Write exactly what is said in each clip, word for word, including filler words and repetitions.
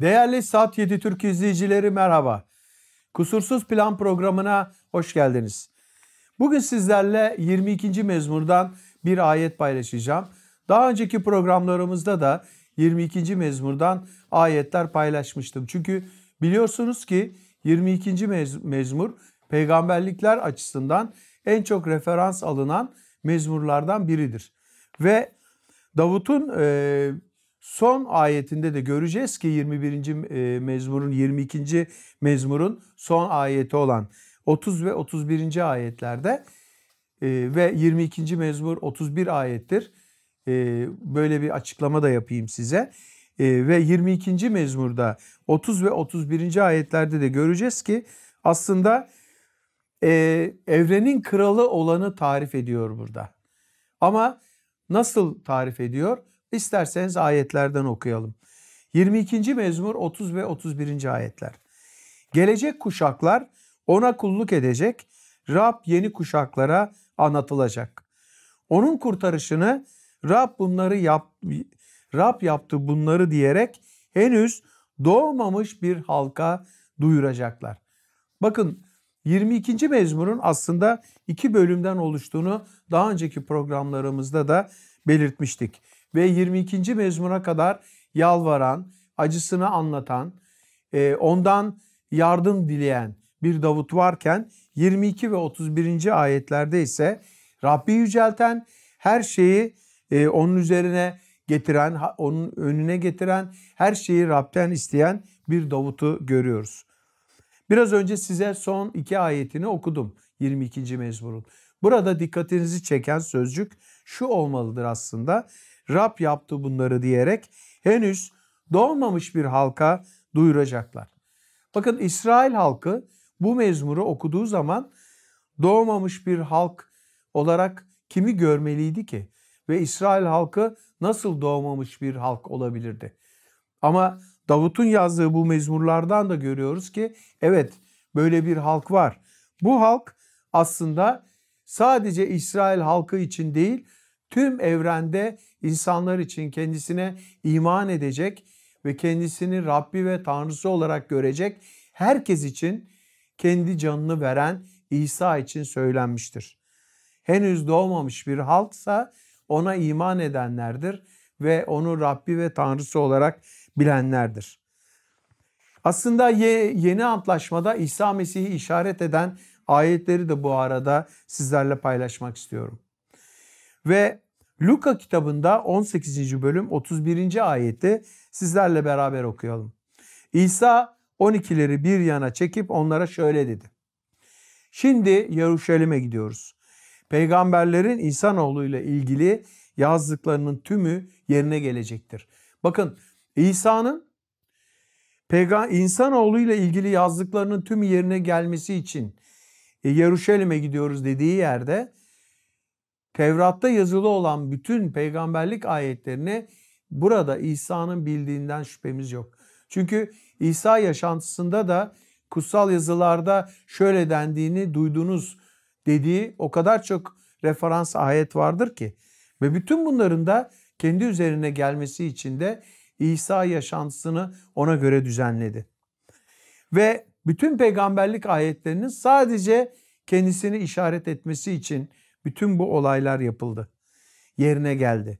Değerli Saat yedi Türk izleyicileri merhaba. Kusursuz Plan programına hoş geldiniz. Bugün sizlerle yirmi ikinci mezmurdan bir ayet paylaşacağım. Daha önceki programlarımızda da yirmi ikinci mezmurdan ayetler paylaşmıştım. Çünkü biliyorsunuz ki yirmi ikinci mez- mezmur peygamberlikler açısından en çok referans alınan mezmurlardan biridir. Ve Davut'un e, son ayetinde de göreceğiz ki yirmi birinci mezmurun yirmi ikinci mezmurun son ayeti olan otuz ve otuz birinci ayetlerde e, ve yirmi ikinci mezmur otuz bir ayettir. E, böyle bir açıklama da yapayım size. E, ve yirmi ikinci mezmurda otuz ve otuz birinci ayetlerde de göreceğiz ki aslında e, evrenin kralı olanı tarif ediyor burada. Ama nasıl tarif ediyor? İsterseniz ayetlerden okuyalım. yirmi ikinci mezmur otuz ve otuz birinci ayetler. Gelecek kuşaklar ona kulluk edecek, Rab yeni kuşaklara anlatılacak. Onun kurtarışını Rab bunları yap, Rab yaptı bunları diyerek henüz doğmamış bir halka duyuracaklar. Bakın yirmi ikinci mezmurun aslında iki bölümden oluştuğunu daha önceki programlarımızda da belirtmiştik. Ve yirmi ikinci mezmura kadar yalvaran, acısını anlatan, ondan yardım dileyen bir Davut varken yirmi iki ve otuz birinci ayetlerde ise Rabbi yücelten, her şeyi onun üzerine getiren, onun önüne getiren, her şeyi Rab'den isteyen bir Davut'u görüyoruz. Biraz önce size son iki ayetini okudum yirmi ikinci mezmurun. Burada dikkatinizi çeken sözcük şu olmalıdır aslında. Rab yaptı bunları diyerek henüz doğmamış bir halka duyuracaklar. Bakın İsrail halkı bu mezmuru okuduğu zaman doğmamış bir halk olarak kimi görmeliydi ki? Ve İsrail halkı nasıl doğmamış bir halk olabilirdi? Ama Davut'un yazdığı bu mezmurlardan da görüyoruz ki evet böyle bir halk var. Bu halk aslında sadece İsrail halkı için değil, tüm evrende insanlar için kendisine iman edecek ve kendisini Rabbi ve Tanrısı olarak görecek herkes için kendi canını veren İsa için söylenmiştir. Henüz doğmamış bir halksa ona iman edenlerdir ve onu Rabbi ve Tanrısı olarak bilenlerdir. Aslında yeni antlaşmada İsa Mesih'i işaret eden ayetleri de bu arada sizlerle paylaşmak istiyorum. Ve Luka kitabında on sekizinci bölüm otuz birinci ayeti sizlerle beraber okuyalım. İsa on ikileri bir yana çekip onlara şöyle dedi. Şimdi Yeruşalim'e gidiyoruz. Peygamberlerin insanoğlu ile ilgili yazdıklarının tümü yerine gelecektir. Bakın İsa'nın insanoğlu ile ilgili yazdıklarının tümü yerine gelmesi için Yeruşalim'e gidiyoruz dediği yerde Tevrat'ta yazılı olan bütün peygamberlik ayetlerini burada İsa'nın bildiğinden şüphemiz yok. Çünkü İsa yaşantısında da kutsal yazılarda şöyle dendiğini duydunuz dediği o kadar çok referans ayet vardır ki ve bütün bunların da kendi üzerine gelmesi için de İsa yaşantısını ona göre düzenledi. Ve bütün peygamberlik ayetlerinin sadece kendisini işaret etmesi için bütün bu olaylar yapıldı. Yerine geldi.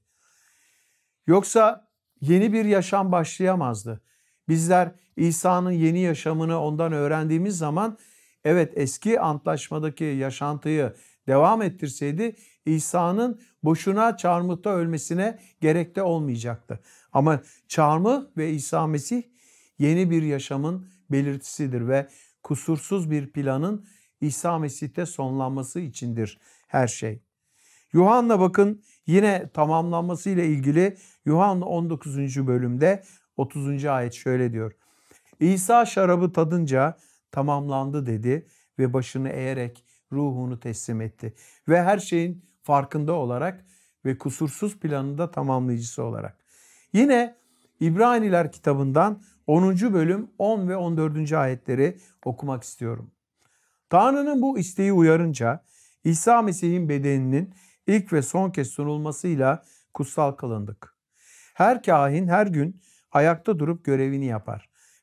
Yoksa yeni bir yaşam başlayamazdı. Bizler İsa'nın yeni yaşamını ondan öğrendiğimiz zaman evet eski antlaşmadaki yaşantıyı devam ettirseydi İsa'nın boşuna çarmıhta ölmesine gerek de olmayacaktı. Ama çarmıh ve İsa Mesih yeni bir yaşamın belirtisidir ve kusursuz bir planın İsa Mesih'te sonlanması içindir her şey. Yuhanna bakın yine tamamlanması ile ilgili Yuhanna on dokuzuncu bölümde otuzuncu ayet şöyle diyor. İsa şarabı tadınca tamamlandı dedi ve başını eğerek ruhunu teslim etti. Ve her şeyin farkında olarak ve kusursuz planında tamamlayıcısı olarak. Yine İbraniler kitabından onuncu bölüm on ve on dördüncü ayetleri okumak istiyorum. Tanrı'nın bu isteği uyarınca İsa Mesih'in bedeninin ilk ve son kez sunulmasıyla kutsal kılındık. Her kahin her gün ayakta durup görevini yapar.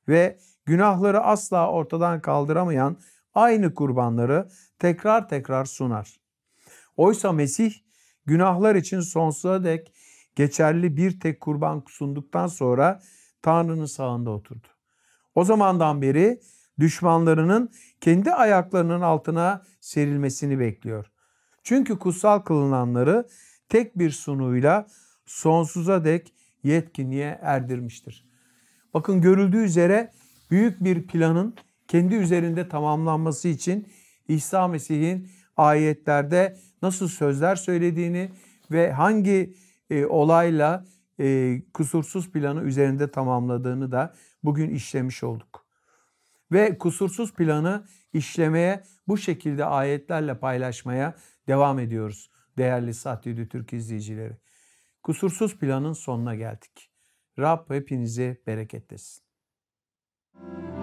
ve günahları asla ortadan kaldıramayan aynı kurbanları tekrar tekrar sunar. Oysa Mesih günahlar için sonsuza dek geçerli bir tek kurban sunduktan sonra Tanrı'nın sağında oturdu. O zamandan beri düşmanlarının kendi ayaklarının altına serilmesini bekliyor. Çünkü kutsal kılınanları tek bir sunuyla sonsuza dek yetkinliğe erdirmiştir. Bakın, görüldüğü üzere büyük bir planın kendi üzerinde tamamlanması için İsa Mesih'in ayetlerde nasıl sözler söylediğini ve hangi e, olayla e, kusursuz planı üzerinde tamamladığını da bugün işlemiş olduk. Ve kusursuz planı işlemeye, bu şekilde ayetlerle paylaşmaya devam ediyoruz değerli Satyedi Türk izleyicileri. Kusursuz planın sonuna geldik. Rab hepinizi bereketlesin.